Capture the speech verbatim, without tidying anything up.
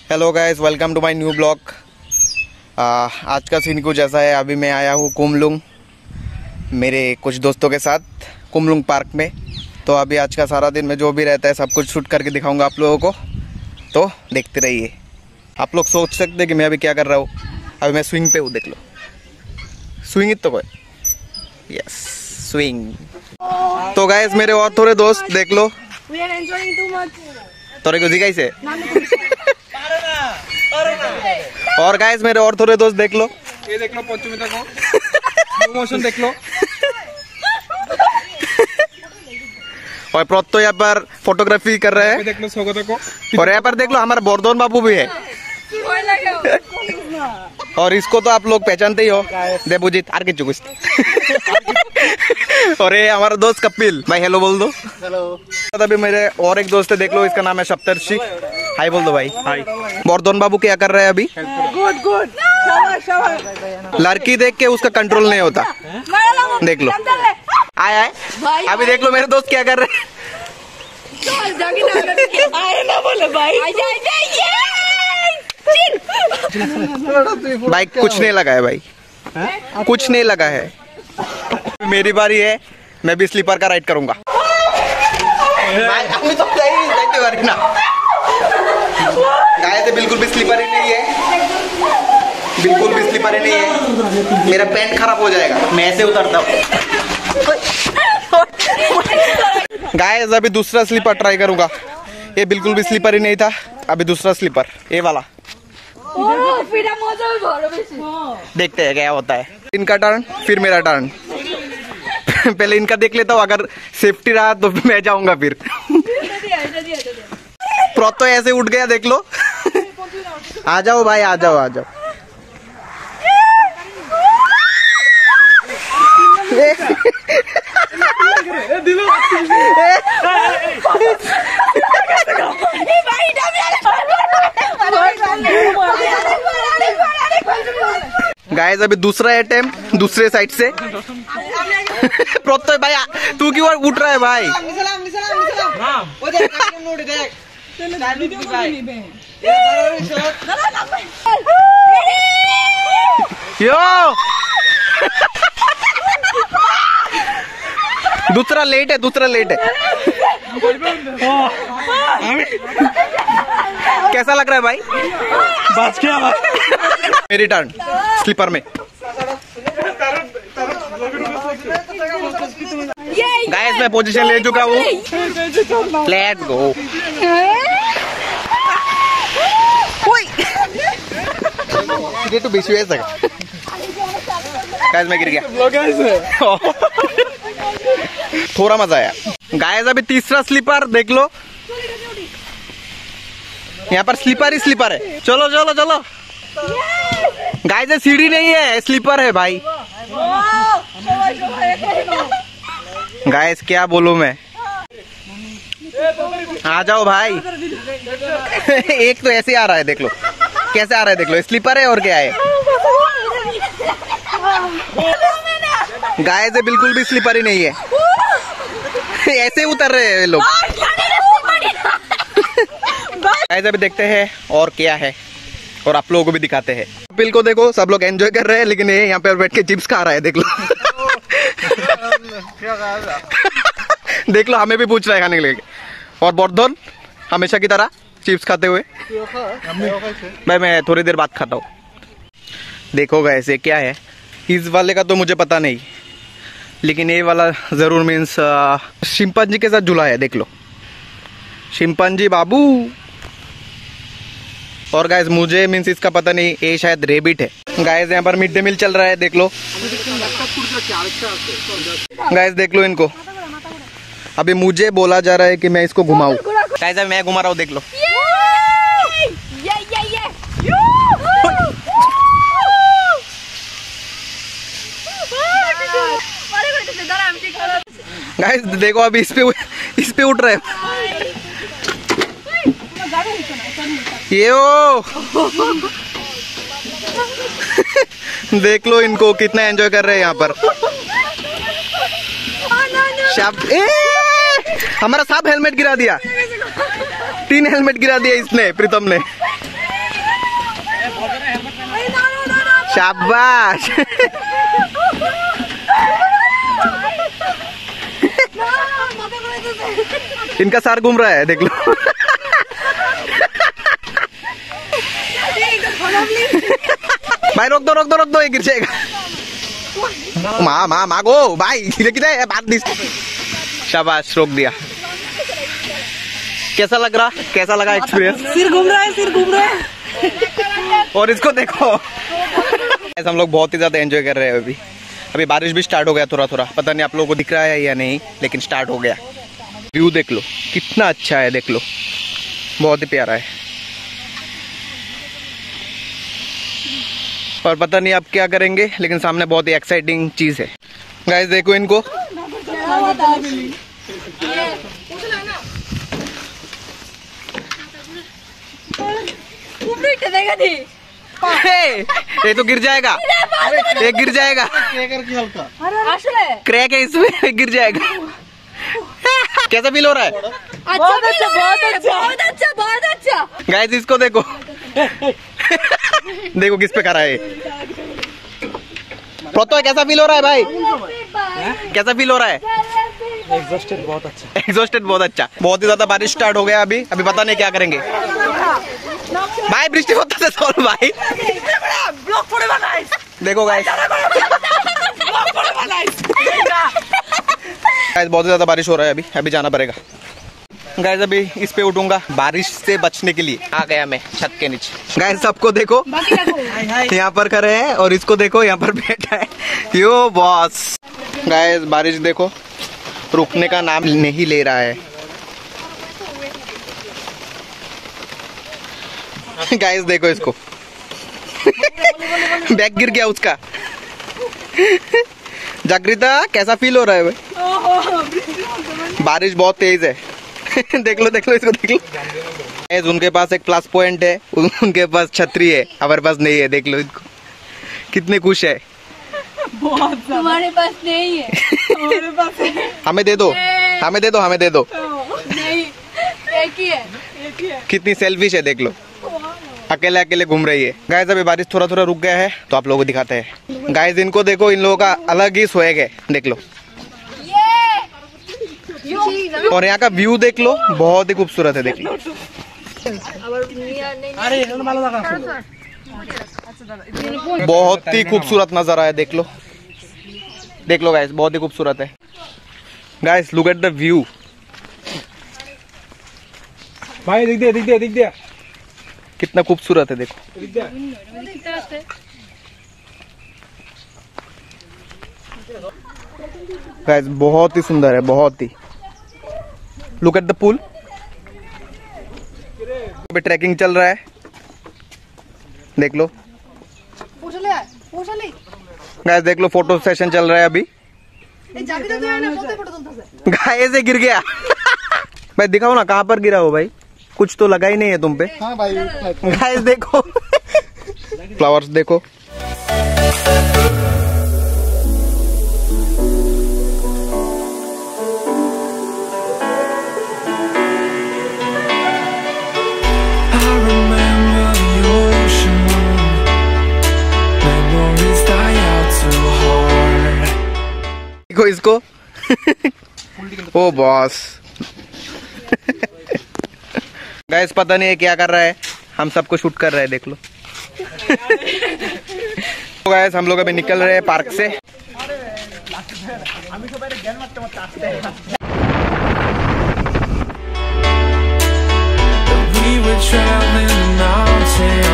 Hello guys, welcome to my new blog. आज का scene कुछ ऐसा है। अभी मैं आया हूँ कुमलुंग मेरे कुछ दोस्तों के साथ कुमलुंग पार्क में। तो अभी आज का सारा दिन में जो भी रहता है सब कुछ शूट करके दिखाऊंगा आप लोगों को, तो देखते रहिए। आप लोग सोच सकते हैं कि मैं अभी क्या कर रहा हूँ। अभी मैं स्विंग पे हूँ, देख लो। स्विंग तो कोई यस स्विंग। तो गाइस मेरे और थोड़े दोस्त देख लो। तोरे को दिखाई से और गाइस मेरे और थोड़े दोस्त देख लो। ये देख लो पंचमिता को स्लो मोशन देख लो। और प्रोत्तो यहाँ पर फोटोग्राफी कर रहे हैं। देख लो स्वागत को। और यहाँ पर देख लो हमारा बोरदोन बाबू भी है। और इसको तो आप लोग पहचानते ही हो, देवजीत आर के चुकुस। और ये हमारा दोस्त कपिल भाई, हेलो बोल दो। हेलो। अभी मेरे और एक दोस्त है, देख लो, इसका नाम है सप्तर्षि। हाय बोल दो भाई। हाय। बोरदोन बाबू क्या कर रहे हैं अभी? Good good. लड़की देख के उसका कंट्रोल नहीं होता, देख लो। आए आए अभी देख लो मेरे दोस्त क्या कर रहे हैं। ना बोले भाई। भाई कुछ नहीं लगा है भाई, कुछ नहीं लगा है। मेरी बारी है, मैं भी स्लीपर का राइड करूंगा। गाय तो बिल्कुल भी स्लीपर ही नहीं है, बिल्कुल भी स्लीपर ही नहीं है। मेरा पैंट खराब हो जाएगा, मैं ऐसे उतरता हूँ। गाय अभी दूसरा स्लीपर ट्राई करूंगा। ये बिल्कुल भी स्लीपर ही नहीं था, अभी दूसरा स्लीपर ये वाला। देखते हैं क्या होता है। इनका टर्न फिर मेरा टर्न। पहले इनका देख लेता हूँ, अगर सेफ्टी रहा तो मैं जाऊंगा फिर। प्रोत्तो ऐसे उठ गया, देख लो। आ जाओ भाई, आ जाओ आ जाओ। गाइस अभी दूसरा अटेम्प्ट दूसरे साइड से। प्रोत्तो भाई तू क्यों उठ रहा है भाई? यो दूसरा लेट है, दूसरा लेट है। कैसा लग रहा है भाई? बच गया भाई। मेरी टर्न स्लीपर में। गाइस मैं पोजीशन ले चुका हूँ, लेट्स गो। ये तो बेसी है सर। गाइस मैं गिर गया। थोड़ा मजा आया। गाइस अभी तीसरा स्लीपर देख लो। यहाँ पर स्लीपर ही स्लीपर है। चलो चलो चलो। गाइस ये सीढ़ी नहीं है, स्लीपर है भाई। गाइस क्या बोलूं मैं, आ जाओ भाई। एक तो ऐसे आ रहा है, देख लो कैसे आ रहा है, देख लो। स्लीपर है और क्या है। गाइस ये बिल्कुल भी स्लीपर ही नहीं है। ऐसे उतर रहे हैं लोग। गाइस अभी देखते हैं और क्या है, और आप लोगों को भी दिखाते हैं। कपिल को देखो, सब लोग एंजॉय कर रहे हैं, लेकिन ये यहाँ पे बैठ के चिप्स खा रहा है, देख लो। देख लो हमें भी पूछ रहा है खाने के लिए। और बोरदोन हमेशा की तरह चिप्स खाते हुए। भाई मैं थोड़ी देर बाद खाता हूँ। देखो ऐसे क्या है। इस वाले का तो मुझे पता नहीं, लेकिन ये वाला जरूर मीन्स शिम्पांजी के साथ झूला है, देख लो। शिम्पांजी बाबू। और गाइस मुझे मीन्स इसका पता नहीं, ये शायद रेबिट है। गाइस यहाँ पर मिड डे मील चल रहा है, देख लो। गाइस देख लो इनको। अभी मुझे बोला जा रहा है कि मैं इसको घुमाऊं। गाइस अभी मैं घुमा रहा हूँ, देख लो। गाइस देखो अभी इस पे इस पे उठ रहे हैं। ये ओ देख लो इनको कितना एंजॉय कर रहे हैं यहाँ पर। ए, हमारा साहब हेलमेट गिरा दिया, तीन हेलमेट गिरा दिया इसने, प्रीतम ने। शाबाश। इनका सर घूम रहा है, देख लो। भाई रोक दो रोक दो रोक दो, ये गिर जाएगा। माँ माँ माँ गो भाई, किधर बात नहीं। शाबाश, रोक दिया। कैसा लग रहा कैसा लगा एक्सपीरियंस? सिर घूम रहा है, सिर घूम रहा है। और इसको देखो। हम लोग बहुत ही ज्यादा एंजॉय कर रहे हैं अभी। अभी बारिश भी स्टार्ट हो गया थोड़ा थोड़ा, पता नहीं आप लोगों को दिख रहा है या नहीं, लेकिन स्टार्ट हो गया। व्यू देख लो कितना अच्छा है, देख लो बहुत ही प्यारा है। और पता नहीं आप क्या करेंगे, लेकिन सामने बहुत ही एक्साइटिंग चीज है। गाइस देखो इनको। ये तो गिर जाएगा, ये गिर जाएगा। क्रैक है इसमें, गिर जाएगा। कैसा फील हो रहा है? बहुत अच्छा, बहुत अच्छा, बहुत अच्छा, बहुत अच्छा। गाइस इसको देखो। देखो किस पे करा है। प्रोतो कैसा फील हो रहा है भाई? कैसा फील हो रहा है? एग्जॉस्टेड बहुत अच्छा। एग्जॉस्टेड बहुत अच्छा। बहुत ही ज्यादा बारिश स्टार्ट हो गया अभी। अभी पता नहीं क्या करेंगे भाई। बृष्टि होता है सोल भाई। देखो गाइस, गाइस बहुत ज्यादा बारिश हो रहा है अभी। अभी जाना पड़ेगा गाइस। अभी इस पे उठूंगा बारिश से बचने के लिए। आ गया मैं छत के नीचे। गाइस सबको देखो, यहाँ पर खड़े हैं, और इसको देखो यहाँ पर बैठा है। यो बॉस। गाइस बारिश देखो रुकने का नाम नहीं ले रहा है। गाइस देखो इसको। बैग गिर गया उसका। जागृता कैसा फील हो रहा है भाई? बारिश बहुत तेज है। देख लो देख लो इसको देख लो। उनके पास एक प्लस पॉइंट है, उनके पास छतरी है, हमारे पास नहीं है। देख लो इनको कितने खुश है। तुम्हारे पास नहीं है, हमारे पास है। हमें दे दो, हमें दे दो, हमें दे दो। नहीं, एक ही है, एक ही है। कितनी सेल्फिश है देख लो, अकेले अकेले घूम रही है। गाइस अभी बारिश थोड़ा थोड़ा रुक गया है, तो आप लोगों को दिखाते हैं। गाइस इनको देखो, इन लोगों का अलग ही स्वैग है, देख लो। और यहाँ का व्यू देख लो, बहुत ही खूबसूरत है, देख लो। बहुत ही खूबसूरत नजारा है, देख लो देख लो गाइस, बहुत ही खूबसूरत है। Guys look at the view. भाई दिख दिया दिख दिया दिख दिया कितना खूबसूरत है, देखो। गाइस बहुत ही सुंदर है, बहुत ही। Look at the pool. अभी ट्रैकिंग चल रहा है, देख लो। गाइस देख लो, फोटो सेशन चल रहा है अभी। गाइस ये गिर गया। भाई दिखाओ ना कहाँ पर गिरा हो भाई, कुछ तो लगा ही नहीं है तुम पे। हाँ भाई। गाइस देखो, फ्लावर्स देखो। देखो इसको। ओ बॉस। गाइस पता नहीं है क्या कर रहा है, हम सबको शूट कर रहे हैं, देख लो। तो गाइस हम लोग अभी निकल रहे हैं पार्क से। We were traveling the mountains.